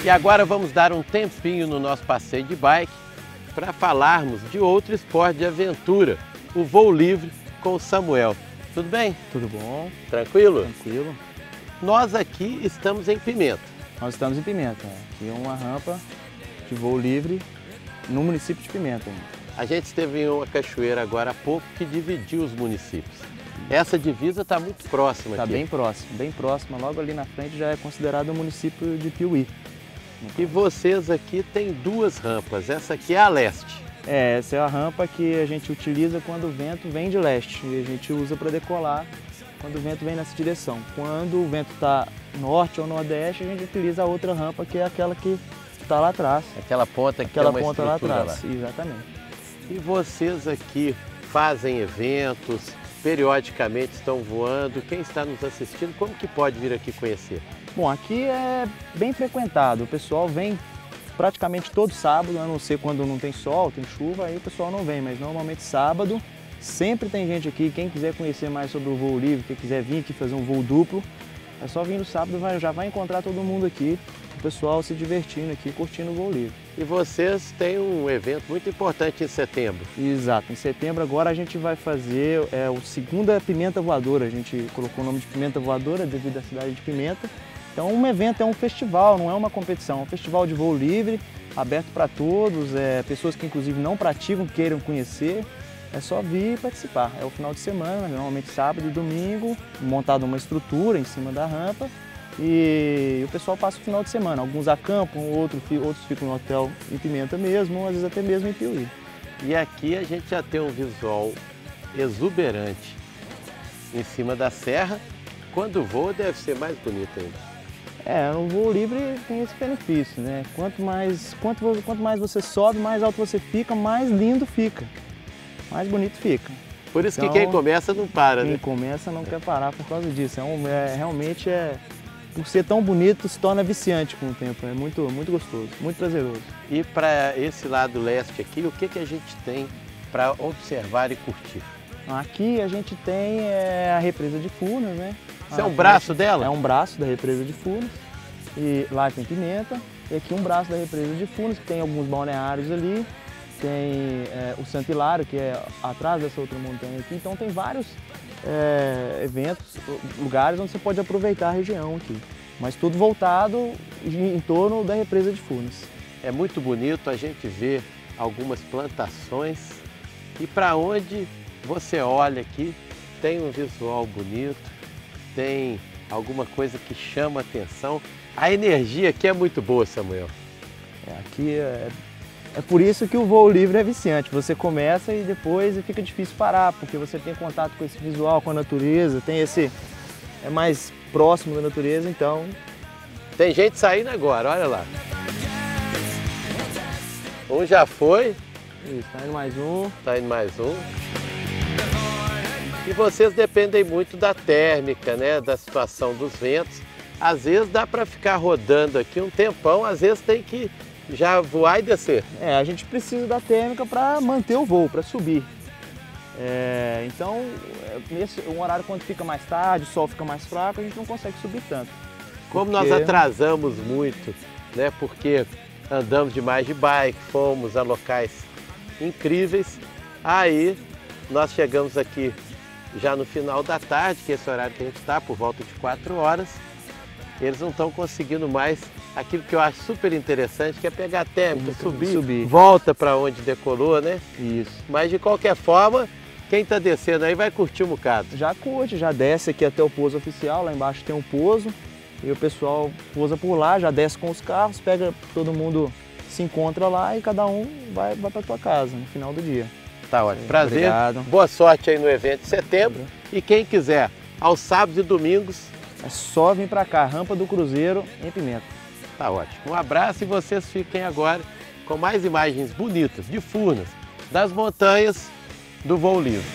E agora vamos dar um tempinho no nosso passeio de bike para falarmos de outro esporte de aventura, o voo livre com o Samuel. Tudo bem? Tudo bom? Tranquilo? Tranquilo. Nós aqui estamos em Pimenta. Nós estamos em Pimenta, aqui é uma rampa de voo livre no município de Pimenta. A gente esteve em uma cachoeira agora há pouco que dividiu os municípios. Essa divisa está muito próxima aqui. Está bem próxima. Logo ali na frente já é considerado o município de Piuí. E vocês aqui têm duas rampas. Essa aqui é a leste. Essa é a rampa que a gente utiliza quando o vento vem de leste. E a gente usa para decolar quando o vento vem nessa direção. Quando o vento está norte ou nordeste, a gente utiliza a outra rampa, que é aquela que está lá atrás. Aquela ponta que aquela tem uma ponta lá estrutura atrás, exatamente. E vocês aqui fazem eventos, periodicamente estão voando. Quem está nos assistindo, como que pode vir aqui conhecer? Bom, aqui é bem frequentado, o pessoal vem praticamente todo sábado, a não ser quando não tem sol, tem chuva, aí o pessoal não vem, mas normalmente sábado sempre tem gente aqui. Quem quiser conhecer mais sobre o voo livre, quem quiser vir aqui fazer um voo duplo, é só vir no sábado, já vai encontrar todo mundo aqui, o pessoal se divertindo aqui, curtindo o voo livre. E vocês têm um evento muito importante em setembro. Exato, em setembro agora a gente vai fazer o segunda Pimenta Voadora, a gente colocou o nome de Pimenta Voadora devido à cidade de Pimenta. Então um evento é um festival, não é uma competição, é um festival de voo livre, aberto para todos, pessoas que inclusive não praticam, queiram conhecer, é só vir e participar. É o final de semana, normalmente sábado e domingo, montado uma estrutura em cima da rampa e o pessoal passa o final de semana. Alguns acampam, outros ficam no hotel em Pimenta mesmo, às vezes até mesmo em Piuí. E aqui a gente já tem um visual exuberante em cima da serra. Quando voa deve ser mais bonito ainda. No voo livre tem esse benefício, né? Quanto mais você sobe, mais alto você fica, mais lindo fica, mais bonito fica. Por isso que quem começa não para, né? Quem começa não quer parar por causa disso. Realmente, por ser tão bonito, se torna viciante com o tempo. É muito, muito gostoso, muito prazeroso. E para esse lado leste aqui, o que a gente tem para observar e curtir? Aqui a gente tem a represa de Furnas, né? Isso é um braço dela? É um braço da represa de Furnas. E lá tem Pimenta. E aqui um braço da represa de Furnas, que tem alguns balneários ali. Tem o Santo Hilário, que é atrás dessa outra montanha aqui. Então tem vários eventos, lugares onde você pode aproveitar a região aqui. Mas tudo voltado em torno da represa de Furnas. É muito bonito, a gente vê algumas plantações. E para onde você olha aqui, tem um visual bonito, tem alguma coisa que chama a atenção. A energia aqui é muito boa, Samuel. Aqui é por isso que o voo livre é viciante. Você começa e depois fica difícil parar, porque você tem contato com esse visual, com a natureza, é mais próximo da natureza, então... Tem gente saindo agora, olha lá. Um já foi. Isso, tá indo mais um. Tá indo mais um. E vocês dependem muito da térmica, né? Da situação dos ventos. Às vezes dá para ficar rodando aqui um tempão, às vezes tem que já voar e descer. A gente precisa da térmica para manter o voo, para subir. Então, um horário quando fica mais tarde, o sol fica mais fraco, a gente não consegue subir tanto. Como nós atrasamos muito, né? Porque andamos demais de bike, fomos a locais incríveis, aí nós chegamos aqui já no final da tarde, que é esse horário que a gente está, por volta de 4 horas, eles não estão conseguindo mais aquilo que eu acho super interessante, que é pegar a térmica, subir, volta para onde decolou, né? Isso. Mas de qualquer forma, quem está descendo aí vai curtir um bocado. Já curte, já desce aqui até o pouso oficial, lá embaixo tem um pouso, e o pessoal pousa por lá, já desce com os carros, todo mundo se encontra lá e cada um vai para tua casa no final do dia. Tá ótimo. Prazer. Obrigado. Boa sorte aí no evento de setembro. E quem quiser, aos sábados e domingos, é só vir para cá, Rampa do Cruzeiro, em Pimenta. Tá ótimo. Um abraço e vocês fiquem agora com mais imagens bonitas de Furnas, das montanhas do voo livre.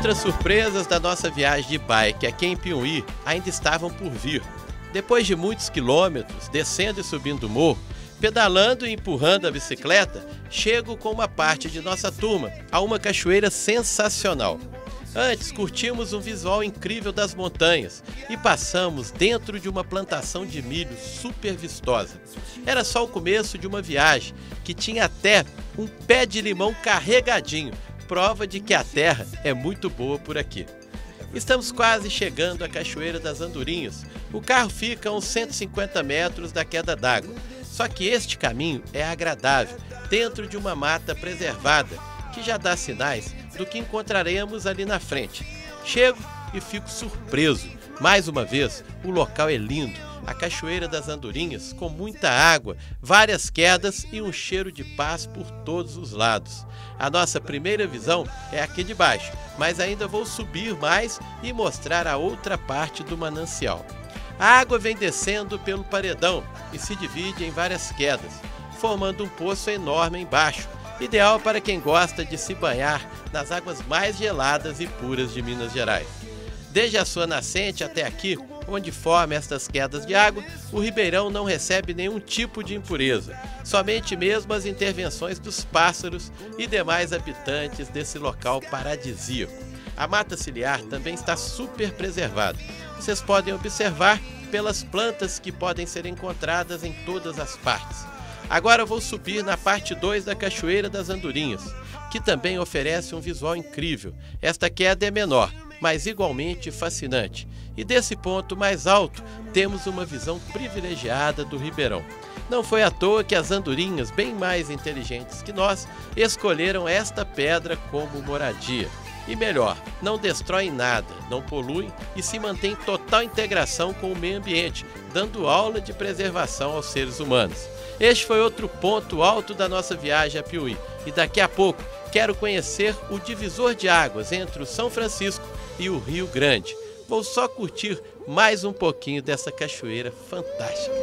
Outras surpresas da nossa viagem de bike aqui em Piumhi ainda estavam por vir. Depois de muitos quilômetros, descendo e subindo o morro, pedalando e empurrando a bicicleta, chego com uma parte de nossa turma a uma cachoeira sensacional. Antes, curtimos um visual incrível das montanhas e passamos dentro de uma plantação de milho super vistosa. Era só o começo de uma viagem que tinha até um pé de limão carregadinho, prova de que a terra é muito boa por aqui. Estamos quase chegando à Cachoeira das Andorinhas. O carro fica a uns 150 metros da queda d'água. Só que este caminho é agradável, dentro de uma mata preservada, que já dá sinais do que encontraremos ali na frente. Chego e fico surpreso. Mais uma vez, o local é lindo. A Cachoeira das Andorinhas, com muita água, várias quedas e um cheiro de paz por todos os lados. A nossa primeira visão é aqui de baixo, mas ainda vou subir mais e mostrar a outra parte do manancial. A água vem descendo pelo paredão e se divide em várias quedas, formando um poço enorme embaixo, ideal para quem gosta de se banhar nas águas mais geladas e puras de Minas Gerais. Desde a sua nascente até aqui, onde forma estas quedas de água, o ribeirão não recebe nenhum tipo de impureza, somente mesmo as intervenções dos pássaros e demais habitantes desse local paradisíaco. A mata ciliar também está super preservada. Vocês podem observar pelas plantas que podem ser encontradas em todas as partes. Agora vou subir na parte 2 da Cachoeira das Andorinhas, que também oferece um visual incrível. Esta queda é menor, mas igualmente fascinante. E desse ponto mais alto, temos uma visão privilegiada do ribeirão. Não foi à toa que as andorinhas, bem mais inteligentes que nós, escolheram esta pedra como moradia. E melhor, não destroem nada, não poluem e se mantém em total integração com o meio ambiente, dando aula de preservação aos seres humanos. Este foi outro ponto alto da nossa viagem a Piumhi. E daqui a pouco quero conhecer o divisor de águas entre o São Francisco e o Rio Grande. Vou só curtir mais um pouquinho dessa cachoeira fantástica.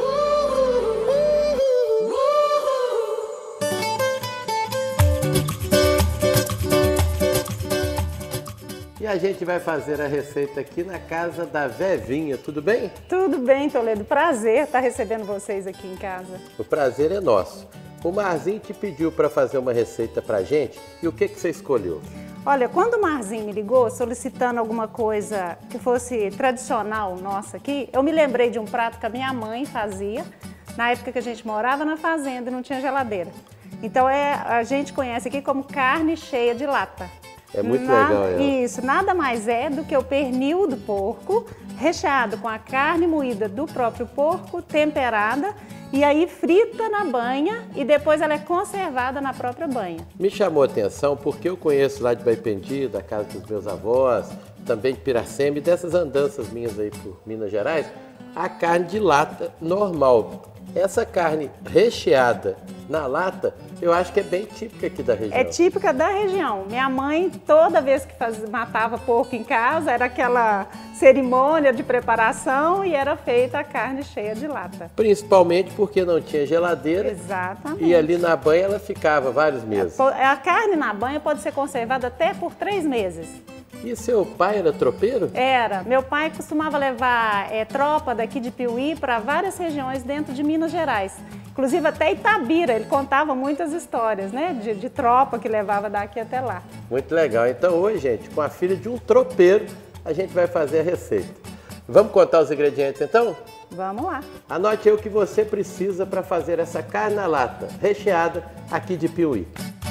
E a gente vai fazer a receita aqui na casa da Vevinha, tudo bem? Tudo bem, Toledo. Prazer estar recebendo vocês aqui em casa. O prazer é nosso. O Marzinho te pediu para fazer uma receita pra gente e o que você escolheu? Olha, quando o Marzinho me ligou solicitando alguma coisa que fosse tradicional nossa aqui, eu me lembrei de um prato que a minha mãe fazia na época que a gente morava na fazenda e não tinha geladeira. Então a gente conhece aqui como carne cheia de lata. É muito legal, Isso, nada mais é do que o pernil do porco, recheado com a carne moída do próprio porco, temperada, e aí frita na banha e depois ela é conservada na própria banha. Me chamou a atenção porque eu conheço lá de Baipendi, da casa dos meus avós, também de Piracema e dessas andanças minhas aí por Minas Gerais, a carne de lata normal. Essa carne recheada na lata, eu acho que é bem típica aqui da região. É típica da região. Minha mãe, toda vez que matava porco em casa, era aquela cerimônia de preparação e era feita a carne cheia de lata. Principalmente porque não tinha geladeira. Exatamente. E ali na banha ela ficava vários meses. A carne na banha pode ser conservada até por 3 meses. E seu pai era tropeiro? Era. Meu pai costumava levar tropa daqui de Piumhi para várias regiões dentro de Minas Gerais. Inclusive até Itabira, ele contava muitas histórias, né? De tropa que levava daqui até lá. Muito legal. Então hoje, gente, com a filha de um tropeiro, a gente vai fazer a receita. Vamos contar os ingredientes então? Vamos lá. Anote aí o que você precisa para fazer essa carne na lata, recheada aqui de Piumhi.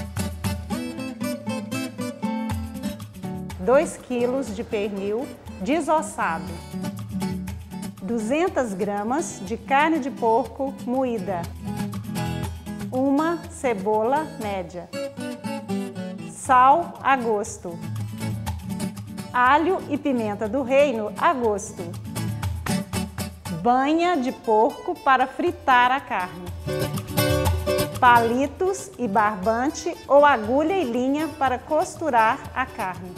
2 quilos de pernil desossado, 200 gramas de carne de porco moída, 1 cebola média, sal a gosto, alho e pimenta do reino a gosto, banha de porco para fritar a carne, palitos e barbante ou agulha e linha para costurar a carne.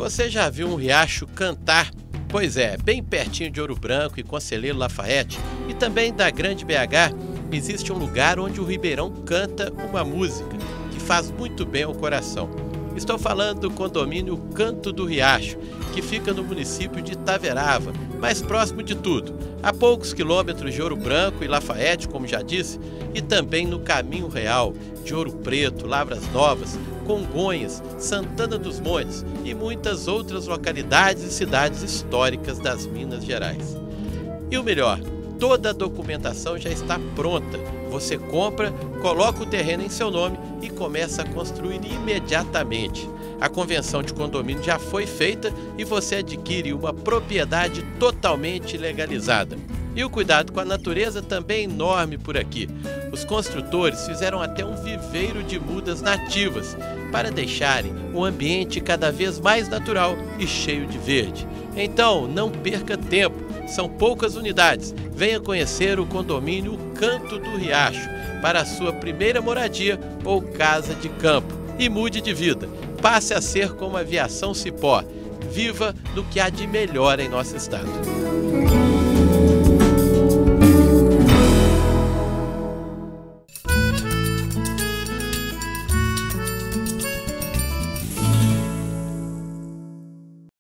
Você já viu um riacho cantar? Pois é, bem pertinho de Ouro Branco e Conselheiro Lafayette e também da Grande BH, existe um lugar onde o ribeirão canta uma música que faz muito bem ao coração. Estou falando do condomínio Canto do Riacho, que fica no município de Itaverava, mais próximo de tudo, a poucos quilômetros de Ouro Branco e Lafayette, como já disse, e também no Caminho Real, de Ouro Preto, Lavras Novas, Congonhas, Santana dos Montes e muitas outras localidades e cidades históricas das Minas Gerais. E o melhor, toda a documentação já está pronta. Você compra, coloca o terreno em seu nome e começa a construir imediatamente. A convenção de condomínio já foi feita e você adquire uma propriedade totalmente legalizada. E o cuidado com a natureza também é enorme por aqui. Os construtores fizeram até um viveiro de mudas nativas para deixarem o ambiente cada vez mais natural e cheio de verde. Então, não perca tempo, são poucas unidades. Venha conhecer o condomínio Canto do Riacho para a sua primeira moradia ou casa de campo. E mude de vida, passe a ser como a Aviação Cipó. Viva no que há de melhor em nosso estado.